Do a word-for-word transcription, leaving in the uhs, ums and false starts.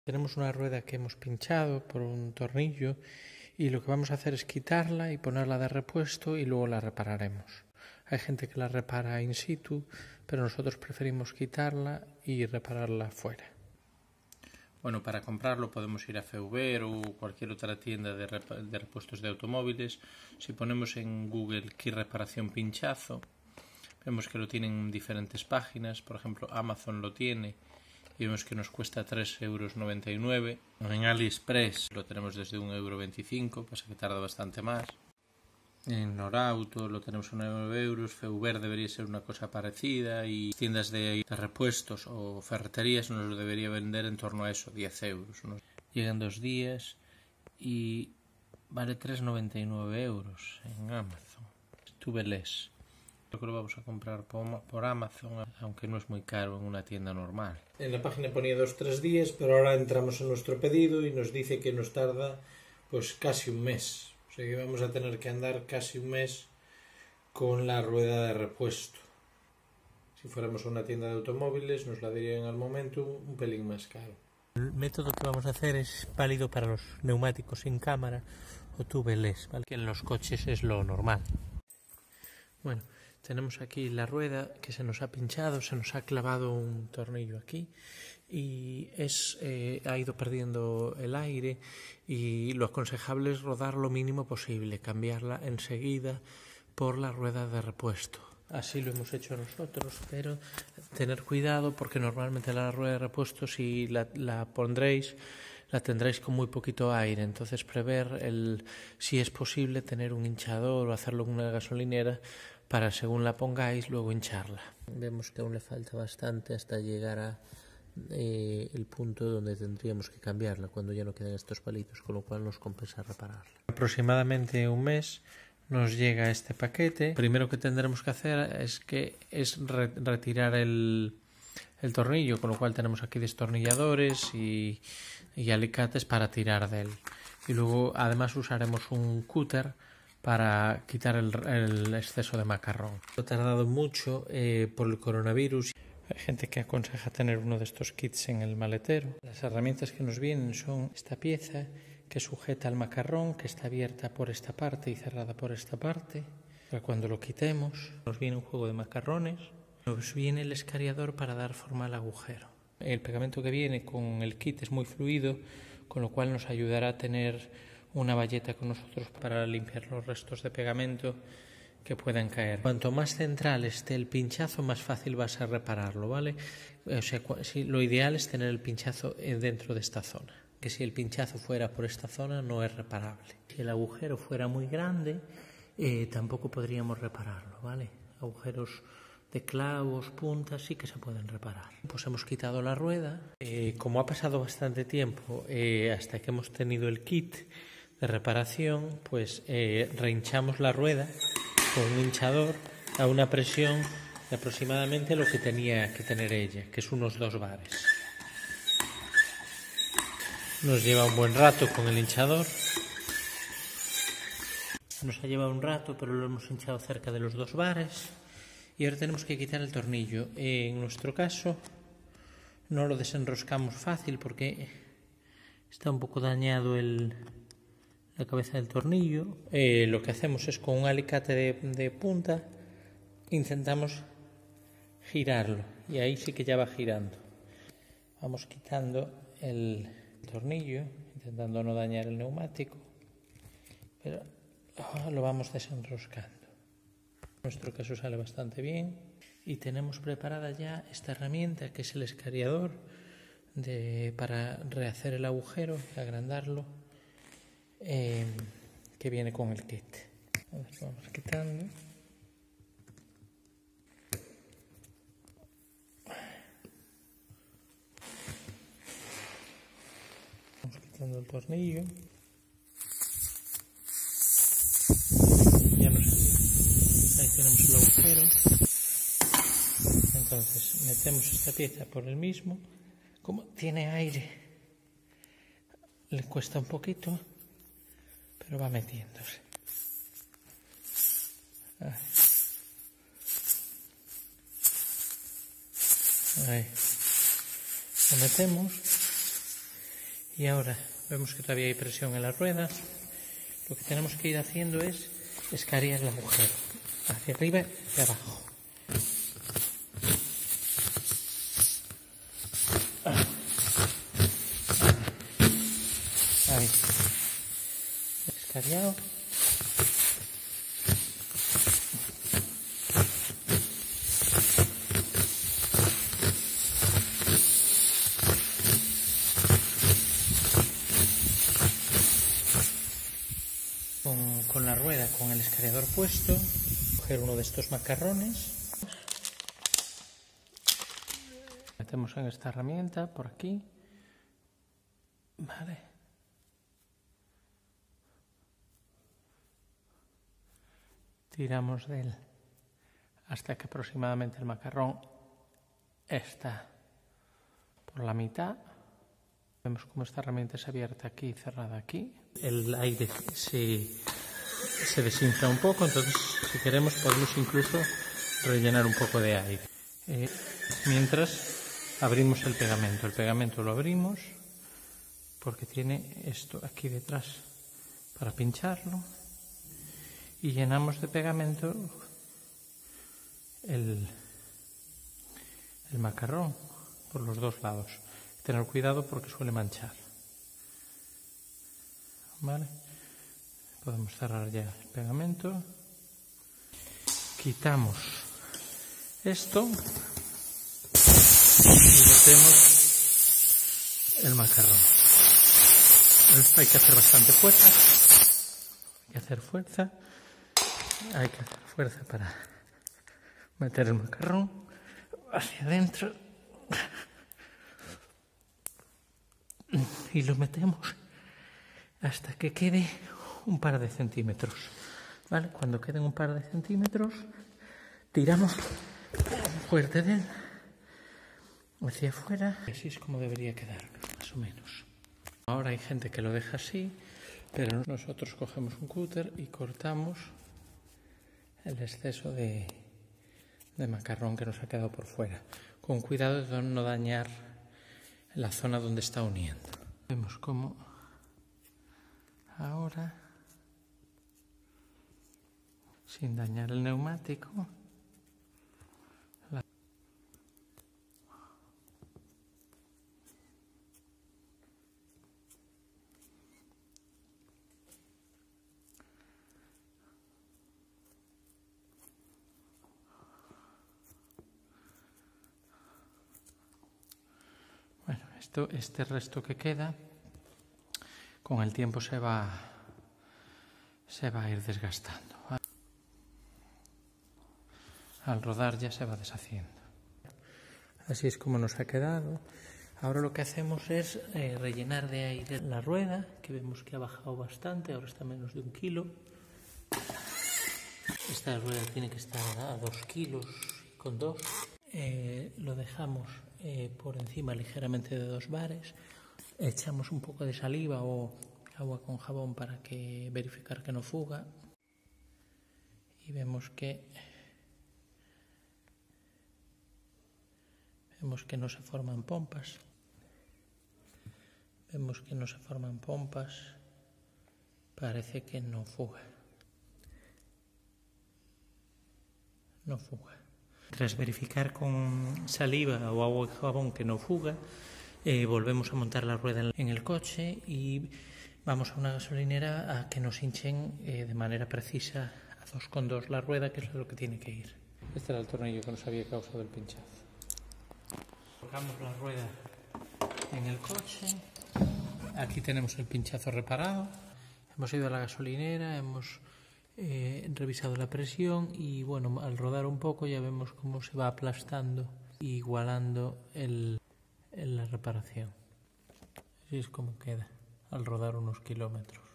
Tenemos una rueda que hemos pinchado por un tornillo y lo que vamos a hacer es quitarla y ponerla de repuesto y luego la repararemos. Hay gente que la repara in situ, pero nosotros preferimos quitarla y repararla fuera. Bueno, para comprarlo podemos ir a Feuber o cualquier otra tienda de, rep de repuestos de automóviles. Si ponemos en Google kit reparación pinchazo, vemos que lo tienen en diferentes páginas. Por ejemplo, Amazon lo tiene y vemos que nos cuesta tres euros noventa y nueve. En AliExpress lo tenemos desde un euro veinticinco, pasa que tarda bastante más. En Norauto lo tenemos a nueve euros, Feuber debería ser una cosa parecida y tiendas de, de repuestos o ferreterías nos lo debería vender en torno a eso, diez euros. ¿no? Llegan dos días y vale tres noventa y nueve euros en Amazon. Tubeless. Creo que lo vamos a comprar por Amazon, aunque no es muy caro en una tienda normal. En la página ponía dos tres días, pero ahora entramos en nuestro pedido y nos dice que nos tarda pues casi un mes. O sea que vamos a tener que andar casi un mes con la rueda de repuesto. Si fuéramos a una tienda de automóviles nos la darían al momento un pelín más caro. El método que vamos a hacer es válido para los neumáticos sin cámara o tubeless, ¿vale? Que en los coches es lo normal. Bueno, tenemos aquí la rueda que se nos ha pinchado, se nos ha clavado un tornillo aquí y es, eh, ha ido perdiendo el aire y lo aconsejable es rodar lo mínimo posible, cambiarla enseguida por la rueda de repuesto. Así lo hemos hecho nosotros, pero tener cuidado porque normalmente la rueda de repuesto si la, la pondréis la tendréis con muy poquito aire, entonces prever el, si es posible tener un hinchador o hacerlo en una gasolinera para según la pongáis luego hincharla. Vemos que aún le falta bastante hasta llegar a eh, el punto donde tendríamos que cambiarla cuando ya no quedan estos palitos, con lo cual nos compensa repararla. Aproximadamente un mes nos llega este paquete. Lo primero que tendremos que hacer es que es re retirar el, el tornillo, con lo cual tenemos aquí destornilladores y, y alicates para tirar de él. Y luego además usaremos un cúter para quitar el, el exceso de macarrón. Ha tardado mucho eh, por el coronavirus. Hay gente que aconseja tener uno de estos kits en el maletero. Las herramientas que nos vienen son esta pieza que sujeta el macarrón, que está abierta por esta parte y cerrada por esta parte. Para cuando lo quitemos, nos viene un juego de macarrones. Nos viene el escariador para dar forma al agujero. El pegamento que viene con el kit es muy fluido, con lo cual nos ayudará a tener una bayeta con nosotros para limpiar los restos de pegamento que puedan caer. Cuanto más central esté el pinchazo, más fácil va a ser repararlo, ¿vale? O sea, si, lo ideal es tener el pinchazo dentro de esta zona. Que si el pinchazo fuera por esta zona no es reparable. Si el agujero fuera muy grande, eh, tampoco podríamos repararlo, ¿vale? Agujeros de clavos, puntas, sí que se pueden reparar. Pues hemos quitado la rueda. Eh, como ha pasado bastante tiempo eh, hasta que hemos tenido el kit de reparación, pues eh, rehinchamos la rueda con un hinchador a una presión de aproximadamente lo que tenía que tener ella, que es unos dos bares. Nos lleva un buen rato con el hinchador. Nos ha llevado un rato, pero lo hemos hinchado cerca de los dos bares. Y ahora tenemos que quitar el tornillo. En nuestro caso no lo desenroscamos fácil porque está un poco dañado el, la cabeza del tornillo. Eh, lo que hacemos es con un alicate de, de punta intentamos girarlo y ahí sí que ya va girando. Vamos quitando el tornillo, intentando no dañar el neumático, pero oh, lo vamos desenroscando. En nuestro caso sale bastante bien y tenemos preparada ya esta herramienta que es el escariador de, para rehacer el agujero y agrandarlo, eh, que viene con el kit. Ahora lo vamos quitando. Vamos quitando el tornillo. Ya nos Ahí tenemos el agujero. Entonces metemos esta pieza por el mismo. Como tiene aire, le cuesta un poquito, pero va metiéndose. Ahí. Ahí. Lo metemos Y ahora vemos que todavía hay presión en la rueda. Lo que tenemos que ir haciendo es escanear el agujero hacia arriba y hacia abajo. Ahí. Escaneado. Con, con la rueda, con el escaneador puesto, coger uno de estos macarrones, metemos en esta herramienta por aquí, vale, tiramos de él hasta que aproximadamente el macarrón está por la mitad. Vemos cómo esta herramienta es abierta aquí y cerrada aquí. El aire se, se desinfla un poco, entonces si queremos podemos incluso rellenar un poco de aire. Eh, mientras abrimos el pegamento. El pegamento lo abrimos porque tiene esto aquí detrás para pincharlo. Y llenamos de pegamento el, el macarrón por los dos lados. Tener cuidado porque suele manchar. Vale, podemos cerrar ya el pegamento. Quitamos esto y metemos el macarrón. Hay que hacer bastante fuerza. Hay que hacer fuerza. Hay que hacer fuerza para meter el macarrón hacia adentro. Y lo metemos hasta que quede un par de centímetros. ¿Vale? Cuando queden un par de centímetros, tiramos fuerte de él hacia afuera. Así es como debería quedar, más o menos. Ahora hay gente que lo deja así, pero nosotros cogemos un cúter y cortamos el exceso de, de macarrón que nos ha quedado por fuera. Con cuidado de no dañar la zona donde está uniendo. Vemos cómo ahora, sin dañar el neumático, la... Bueno, esto, este resto que queda, con el tiempo se va, se va a ir desgastando. Al rodar ya se va deshaciendo. Así es como nos ha quedado. Ahora lo que hacemos es eh, rellenar de aire la rueda, que vemos que ha bajado bastante, ahora está menos de un kilo. Esta rueda tiene que estar a dos kilos con dos. Eh, lo dejamos eh, por encima ligeramente de dos bares. Echamos un poco de saliva o agua con jabón para que verificar que no fuga. Y vemos que vemos que no se forman pompas. Vemos que no se forman pompas. Parece que no fuga. No fuga. Tras verificar con saliva o agua y jabón que no fuga, eh, volvemos a montar la rueda en el coche y vamos a una gasolinera a que nos hinchen eh, de manera precisa a dos coma dos la rueda, que es lo que tiene que ir. Este era el tornillo que nos había causado el pinchazo. Colocamos la rueda en el coche. Aquí tenemos el pinchazo reparado. Hemos ido a la gasolinera, hemos eh, revisado la presión y bueno, al rodar un poco ya vemos cómo se va aplastando e igualando el, el, la reparación. Así es como queda al rodar unos kilómetros.